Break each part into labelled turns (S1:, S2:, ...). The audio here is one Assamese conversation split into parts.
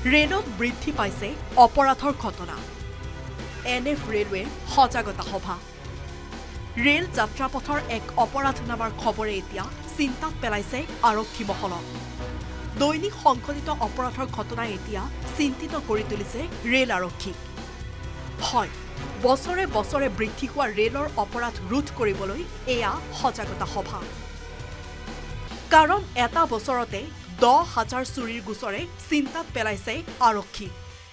S1: ৰেলত বৃদ্ধি পাইছে অপৰাধৰ ঘটনা। NF ৰেলৱেৰ সজাগতা সভা। ৰেল যাত্ৰাপথৰ এক অপৰাধ নামাৰ খবৰে এতিয়া চিন্তাত পেলাইছে আৰক্ষী মহলক। দৈনিক সংঘটিত অপৰাধৰ ঘটনাই এতিয়া চিন্তিত কৰি তুলিছে ৰেল আৰক্ষীক। হয়, বছৰে বছৰে বৃদ্ধি হোৱা ৰেলৰ অপৰাধ ৰোধ কৰিবলৈ এয়া সজাগতা সভা। কাৰণ এটা বছৰতে 10,000 চুৰিৰ গোচৰে চিন্তাত পেলাইছে আৰক্ষী।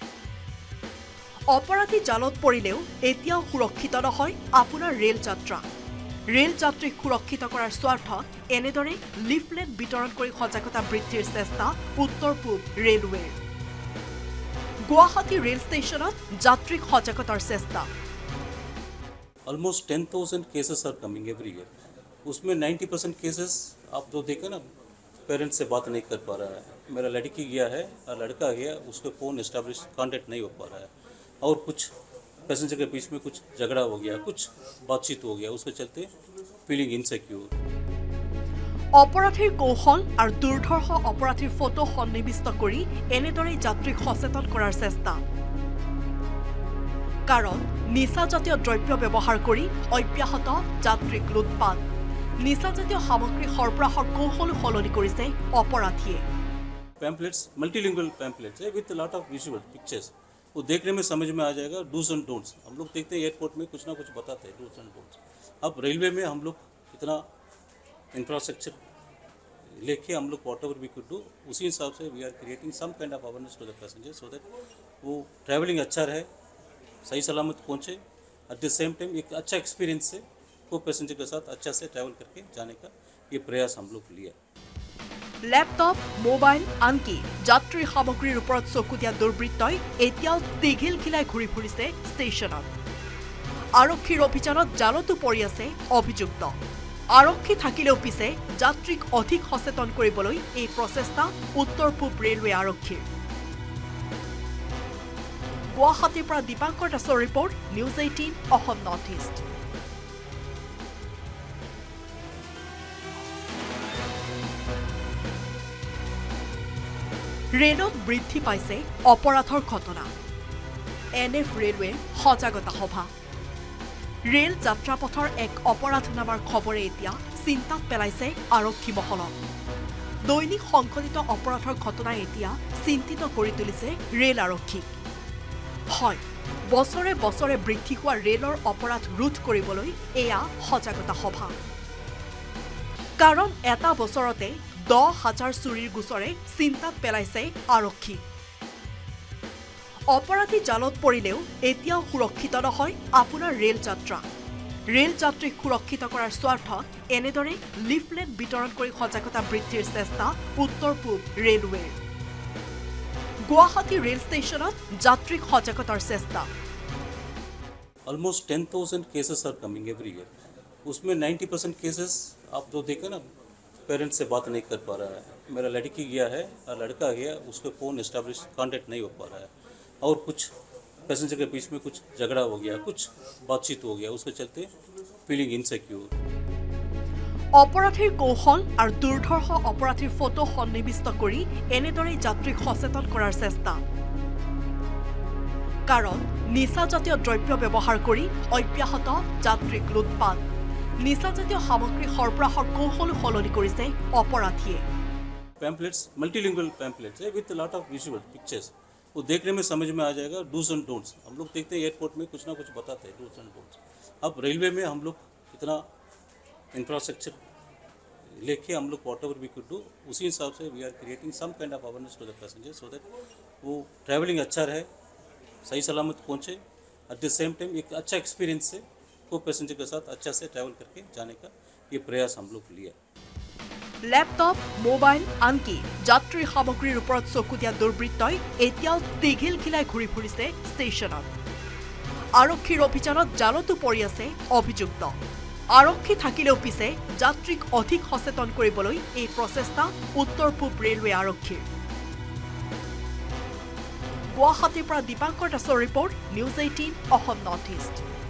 S1: অপৰাধী জালত পৰিলেও এতিয়াও সুৰক্ষিত নহয় আপোনাৰ ৰেল যাত্ৰা। ৰেল যাত্ৰীক সুৰক্ষিত কৰাৰ স্বাৰ্থত এনেদৰে লিফলেট বিতৰণ কৰি সজাগতা বৃদ্ধিৰ চেষ্টা উত্তৰ পূব ৰেলৱেৰ। গুৱাহাটী ৰেল ষ্টেচনত যাত্ৰীক সজাগতাৰ চেষ্টা।
S2: Almost 10,000 cases are coming every year. उसमें 90% केसेस आप तो देखें ना, पेरेंट्स से बात नहीं कर पा रहा है। मेरा लड़की गया है और लड़का गया, उसको फ़ोन इस्टेब्लिश कांटेक्ट नहीं हो पा रहा है, और कुछ पैसेंजर के बीच में कुछ झगड़ा हो गया, कुछ बातचीत हो गया, उसके चलते फीलिंग इनसिक्योर।
S1: অপৰাধীৰ কৌশল আৰু দুৰ্ধৰ্ষ অপৰাধীৰ ফটো সন্নিৱিষ্ট কৰি এনেদৰে যাত্ৰীক সচেতন কৰাৰ চেষ্টা। কাৰণ নিচাজাতীয় দ্ৰব্য ব্যৱহাৰ কৰি অব্যাহত যাত্ৰীক লুটপাট। নিচাজাতীয় সামগ্ৰী সৰবৰাহৰ কৌশল সলনি কৰিছে অপৰাধীয়ে।
S2: पैम्पलेट्स, मल्टीलिंगुअल पैम्पलेट्स है with lot of visual pictures. वो देखने में समझ में आ जाएगा डूज एंड डोंट्स। हम लोग देखते हैं एयरपोर्ट में कुछ ना कुछ बताते हैं डूज एंड डोंट्स। अब रेलवे में हम लोग इतना इंफ्रास्ट्रक्चर लेके हम लोग whatever we could do, उसी हिसाब से we are creating some kind of awareness to the passenger so that वो ट्रैवलिंग अच्छा रहे, सही सलामत पहुँचे, एट द सेम टाइम एक अच्छा एक्सपीरियंस से को पैसेंजर के साथ अच्छा से ट्रैवल करके जाने का ये प्रयास हम लोग लिया।
S1: লেপটপ, মোবাইল, আনকি যাত্ৰীৰ সামগ্ৰীৰ ওপৰত চকু দিয়া দুৰ্বৃত্তই এতিয়াও টিঘিল খিলাই ঘূৰি ফুৰিছে ষ্টেচনত। আৰক্ষীৰ অভিযানত জালতো পৰি আছে অভিযুক্ত। আৰক্ষী থাকিলেও পিছে যাত্ৰীক অধিক সচেতন কৰিবলৈ এই প্ৰচেষ্টা উত্তৰ পূব ৰেলৱে আৰক্ষীৰ। গুৱাহাটীৰ পৰা দীপাংকৰ দাসৰ report, news 18 Assam north east. ৰেলত বৃদ্ধি পাইছে অপৰাধৰ ঘটনা। NF ৰেলৱেৰ সজাগতা সভা। ৰেল যাত্ৰাপথৰ এক অপৰাধ নামাৰ খবৰে এতিয়া চিন্তাত পেলাইছে আৰক্ষী মহলক। দৈনিক সংঘটিত অপৰাধৰ ঘটনাই এতিয়া চিন্তিত কৰি তুলিছে ৰেল আৰক্ষীক। হয়, বছৰে বছৰে বৃদ্ধি হোৱা ৰেলৰ অপৰাধ ৰোধ কৰিবলৈ এয়া সজাগতা সভা। কাৰণ এটা বছৰতে 10,000 চুৰিৰ গোচৰে চিন্তাত পেলাইছে আৰক্ষী। অপৰাধী জালত পৰিলেও এতিয়াও সুৰক্ষিত নহয় আপোনাৰ ৰেল যাত্ৰা। ৰেল যাত্ৰীক সুৰক্ষিত কৰাৰ স্বাৰ্থত এনেদৰে লিফলেট বিতৰণ কৰি সজাগতা বৃদ্ধিৰ চেষ্টা উত্তৰ পূব ৰেলৱেৰ। গুৱাহাটী ৰেল ষ্টেচনত যাত্ৰীক সজাগতাৰ চেষ্টা।
S2: Almost 10,000 cases are coming every year. उसमें 90% केसेस आप तो देखें ना, पेरेंट्स से बात नहीं कर पा रहा है। मेरा लड़की गया है और लड़का गया, उसको फ़ोन इस्टेब्लिश कांटेक्ट नहीं हो पा रहा है, और कुछ पैसेंजर के बीच में कुछ झगड़ा हो गया, कुछ बातचीत हो गया, उसके चलते फीलिंग इनसिक्योर।
S1: অপৰাধীৰ কৌশল আৰু দুৰ্ধৰ্ষ অপৰাধীৰ ফটো সন্নিৱিষ্ট কৰি এনেদৰে যাত্ৰীক সচেতন কৰাৰ চেষ্টা। কাৰণ নিচাজাতীয় দ্ৰব্য ব্যৱহাৰ কৰি অব্যাহত যাত্ৰীক লুটপাট। নিচাজাতীয় সামগ্ৰী সৰবৰাহৰ কৌশল সলনি কৰিছে অপৰাধীয়ে।
S2: पैम्पलेट्स, मल्टीलिंगुअल पैम्पलेट्स है with lot of visual pictures. वो देखने में समझ में आ जाएगा डूज एंड डोंट्स। हम लोग देखते हैं एयरपोर्ट में कुछ ना कुछ बताते हैं डूज एंड डोंट्स। अब रेलवे में हम लोग इतना इंफ्रास्ट्रक्चर लेके हम लोग whatever we could do, उसी हिसाब से we are creating some kind of awareness to the passenger so that वो ट्रैवलिंग अच्छा रहे, सही सलामत पहुँचे, एट द सेम टाइम एक अच्छा एक्सपीरियंस से को पैसेंजर के साथ अच्छा से ट्रैवल करके जाने का ये प्रयास हम लोग लिया।
S1: লেপটপ, মোবাইল, আনকি যাত্ৰীৰ সামগ্ৰীৰ ওপৰত চকু দিয়া দুৰ্বৃত্তই এতিয়াও টিঘিল খিলাই ঘূৰি ফুৰিছে ষ্টেচনত। আৰক্ষীৰ অভিযানত জালতো পৰি আছে অভিযুক্ত। আৰক্ষী থাকিলেও পিছে যাত্ৰীক অধিক সচেতন কৰিবলৈ এই প্ৰচেষ্টা উত্তৰ পূব ৰেলৱে আৰক্ষীৰ। গুৱাহাটীৰ পৰা দীপাংকৰ দাসৰ report, news 18 Assam north east.